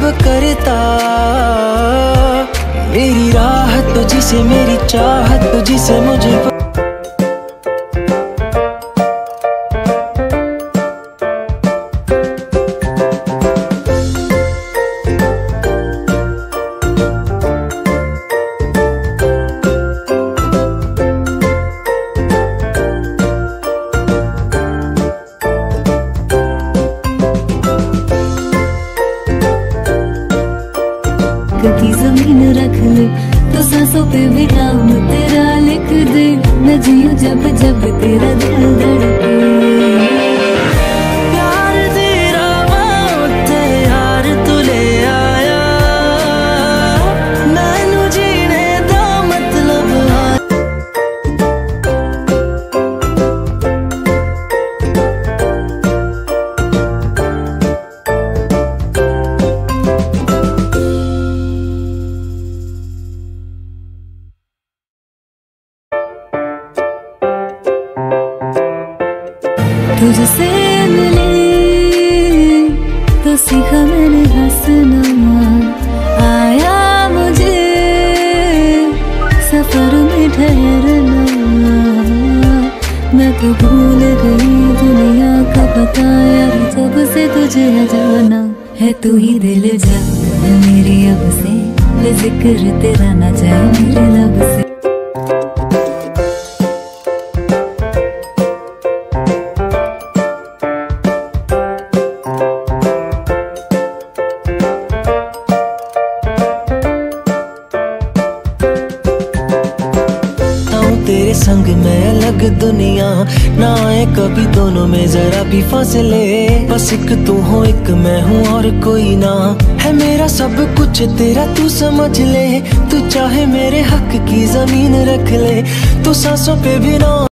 करता। मेरी राहत तुझसे, मेरी चाहत तुझसे मुझे की जमीन रख ले तो सांसों पे भी नाम तेरा लिख दे। मैं जीऊं जब जब तेरा दिल धड़के। प्यार तेरा वक्त यार तू ले आया, मैनू जीने दा मतलब तुझसे मिली तो सीखा मैंने हंसना। आया मुझे सफर में ठहरना। मैं तो भूल गई दुनिया का पता यार, जब से तुझे जाना है। तू ही दिल जा मेरी अब से, जिक्र तेरा ना जाए मेरे लब से। तेरे संग में अलग दुनिया ना आए कभी दोनों में जरा भी फासले। बस एक तू हो एक मैं हूँ और कोई ना है, मेरा सब कुछ तेरा तू समझ ले। तू चाहे मेरे हक की जमीन रख ले, तू सांसों पे भी ना